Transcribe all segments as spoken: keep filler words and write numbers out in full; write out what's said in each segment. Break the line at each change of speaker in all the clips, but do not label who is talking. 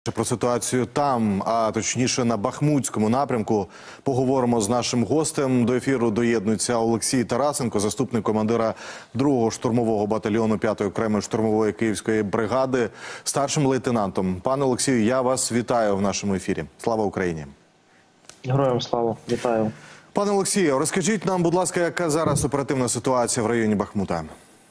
Про ситуацію там, а точніше на Бахмутському напрямку, поговоримо з нашим гостем. До ефіру доєднується Олексій Тарасенко, заступник командира другого штурмового батальйону п'ятої окремої штурмової київської бригади, старшим лейтенантом. Пане Олексію, я вас вітаю в нашому ефірі. Слава Україні!
Героям слава! Вітаю!
Пане Олексію, розкажіть нам, будь ласка, яка зараз оперативна ситуація в районі Бахмута?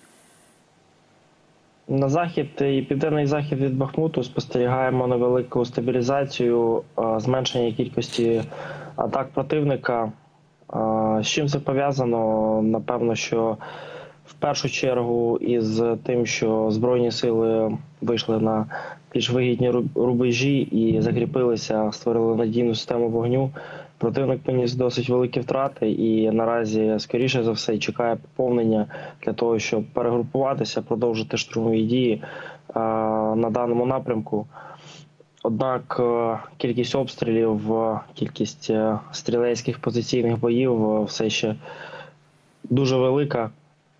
На захід і південний захід від Бахмуту спостерігаємо невелику стабілізацію, зменшення кількості атак противника. З чим це пов'язано? Напевно, що в першу чергу із тим, що Збройні сили вийшли на більш вигідні рубежі і закріпилися, створили надійну систему вогню. Противник поніс досить великі втрати і наразі, скоріше за все, чекає поповнення для того, щоб перегрупуватися, продовжити штурмові дії а, на даному напрямку. Однак кількість обстрілів, кількість стрілецьких позиційних боїв все ще дуже велика.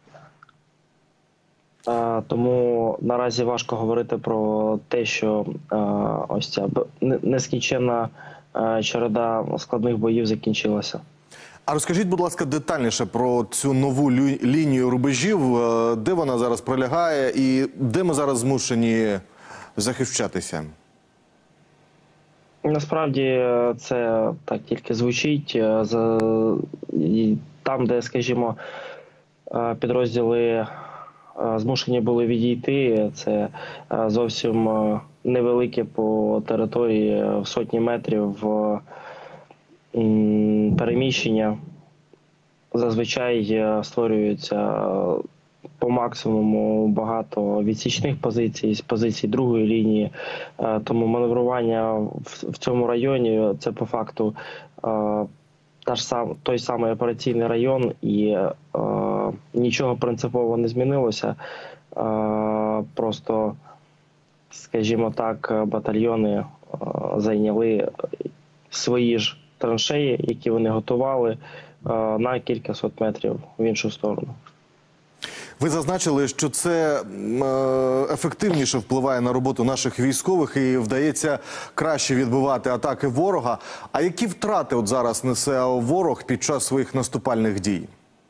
А, тому наразі важко говорити про те, що а, ось ця нескінченна череда складних боїв закінчилася.
А розкажіть, будь ласка, детальніше про цю нову лінію рубежів, де вона зараз пролягає і де ми зараз змушені захищатися?
Насправді це так тільки звучить. Там, де, скажімо, підрозділи змушені були відійти, це зовсім невелике по території в сотні метрів переміщення. Зазвичай створюється по максимуму багато відсічних позицій, з позицій другої лінії. Тому маневрування в цьому районі – це по факту та ж сам, той самий операційний район, і е, нічого принципово не змінилося. Е, просто, скажімо так, батальйони е, зайняли свої ж траншеї, які вони готували, е, на кількасот метрів в іншу сторону.
Ви зазначили, що це ефективніше впливає на роботу наших військових і вдається краще відбивати атаки ворога. А які втрати от зараз несе ворог під час своїх наступальних дій?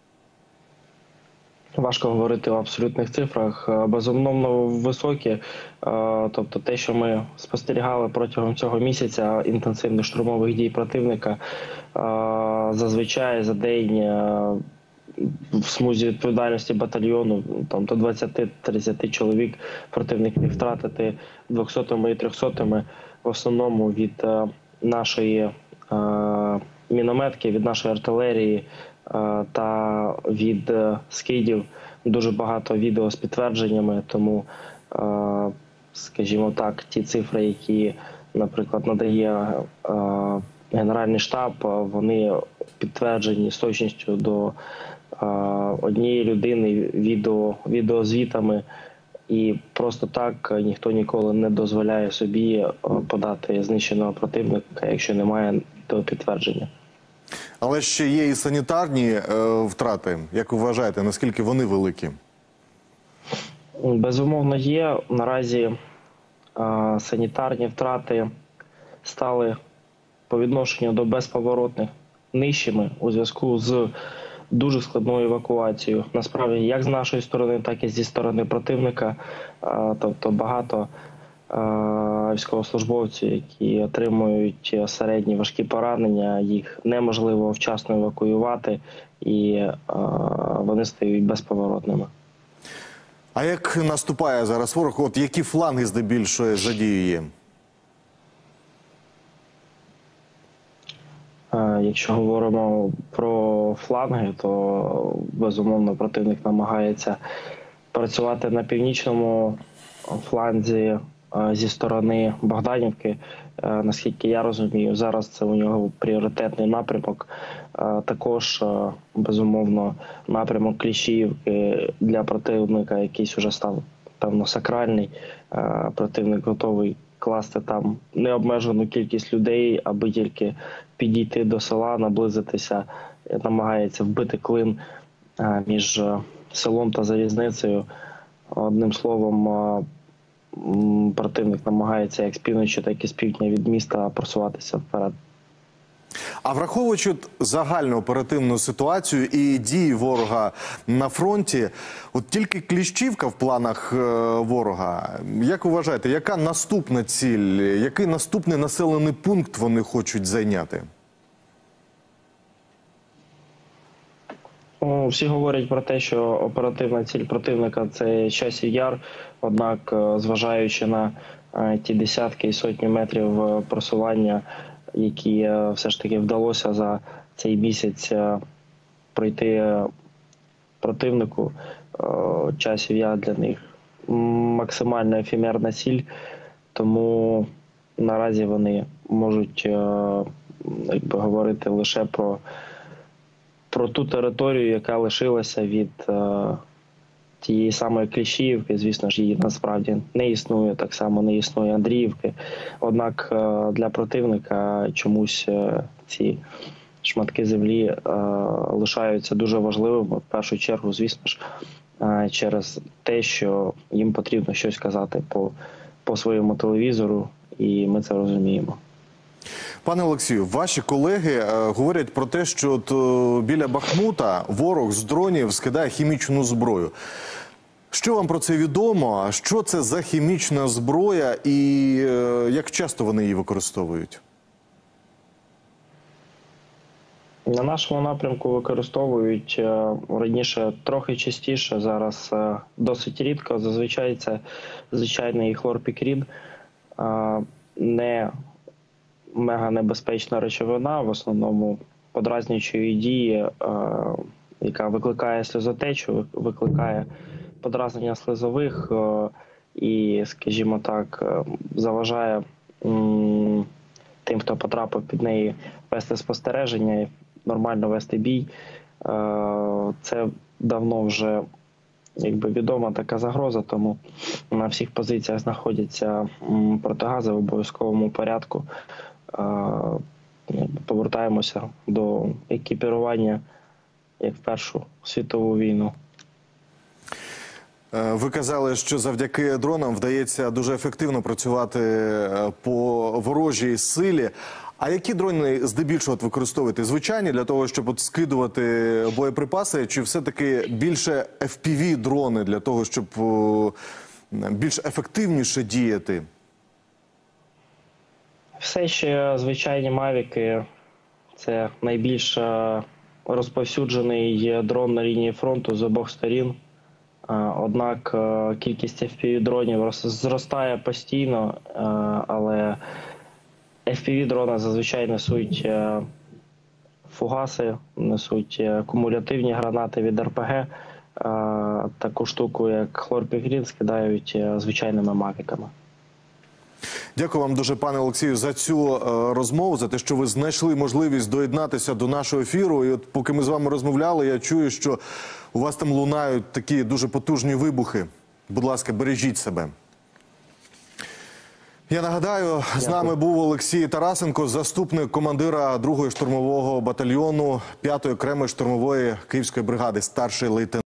Важко говорити в абсолютних цифрах. Безумовно високі. Тобто те, що ми спостерігали протягом цього місяця інтенсивних штурмових дій противника, зазвичай за день в смузі відповідальності батальйону там до двадцяти-тридцяти чоловік противник міг втратити двохсотими і трьохсотими, в основному від е, нашої е, мінометки, від нашої артилерії е, та від е, скидів. Дуже багато відео з підтвердженнями, тому, е, скажімо так, ті цифри, які, наприклад, надає е, Генеральний штаб, вони підтверджені з точністю до однієї людини відео, відеозвітами, і просто так ніхто ніколи не дозволяє собі подати знищеного противника, якщо немає того підтвердження.
Але ще є і санітарні е, втрати. Як ви вважаєте, наскільки вони великі?
Безумовно є. Наразі е, санітарні втрати стали по відношенню до безповоротних нижчими у зв'язку з дуже складною евакуацією. Насправді, як з нашої сторони, так і зі сторони противника. Тобто багато військовослужбовців, які отримують середні важкі поранення, їх неможливо вчасно евакуювати, і вони стають безповоротними.
А як наступає зараз ворог? От які фланги здебільшого задіює?
Якщо говоримо про фланги, то, безумовно, противник намагається працювати на північному фланзі зі сторони Богданівки. Наскільки я розумію, зараз це у нього пріоритетний напрямок. Також, безумовно, напрямок Кліщіївки для противника якийсь уже став, певно, сакральний. Противник готовий класти там необмежену кількість людей, аби тільки підійти до села, наблизитися, намагається вбити клин між селом та залізницею. Одним словом, м, противник намагається як з півночі, так і з півдня від міста просуватися вперед.
А враховуючи от загальну оперативну ситуацію і дії ворога на фронті, от тільки Кліщівка в планах е, ворога, як ви вважаєте, яка наступна ціль, який наступний населений пункт вони хочуть зайняти?
Ну, всі говорять про те, що оперативна ціль противника – це Часів Яр, однак, е, зважаючи на е, ті десятки і сотні метрів е, просування, які е, все ж таки вдалося за цей місяць е, пройти е, противнику, е, Часів Яр для них максимально ефемерна ціль, тому наразі вони можуть е, якби, говорити лише про про ту територію, яка лишилася від е, тієї самої Кліщіївки. Звісно ж, її насправді не існує, так само не існує Андріївки. Однак е, для противника чомусь е, ці шматки землі е, лишаються дуже важливими, в першу чергу, звісно ж, е, через те, що їм потрібно щось казати по, по своєму телевізору, і ми це розуміємо.
Пане Олексію, ваші колеги е, говорять про те, що от, е, біля Бахмута ворог з дронів скидає хімічну зброю. Що вам про це відомо? Що це за хімічна зброя і е, як часто вони її використовують?
На нашому напрямку використовують е, раніше трохи частіше, зараз е, досить рідко. Зазвичай це звичайний хлорпікрід, е, не мега небезпечна речовина, в основному подразнюючої дії, е, яка викликає сльозотечу, викликає подразнення слизових е, і, скажімо так, е, заважає м, тим, хто потрапив під неї, вести спостереження, нормально вести бій. Е, це давно вже якби відома така загроза, тому на всіх позиціях знаходяться м, протигази в обов'язковому порядку. Повертаємося до екіпірування, як в Першу світову війну.
Ви казали, що завдяки дронам вдається дуже ефективно працювати по ворожій силі. А які дрони здебільшого от використовуєте? Звичайні для того, щоб от скидувати боєприпаси, чи все-таки більше еф пі ві-дрони для того, щоб більш ефективніше діяти?
Все ще звичайні мавіки – це найбільш розповсюджений дрон на лінії фронту з обох сторін. Однак кількість еф пі ві-дронів зростає постійно, але еф пі ві-дрони зазвичай несуть фугаси, несуть кумулятивні гранати від ер пе ге. Таку штуку, як хлорпікрід, скидають звичайними мавіками.
Дякую вам дуже, пане Олексію, за цю е, розмову, за те, що ви знайшли можливість доєднатися до нашого ефіру. І от поки ми з вами розмовляли, я чую, що у вас там лунають такі дуже потужні вибухи. Будь ласка, бережіть себе. Я нагадаю,
Дякую.
з нами був Олексій Тарасенко, заступник командира другого штурмового батальйону п'ятої окремої штурмової Київської бригади, старший лейтенант.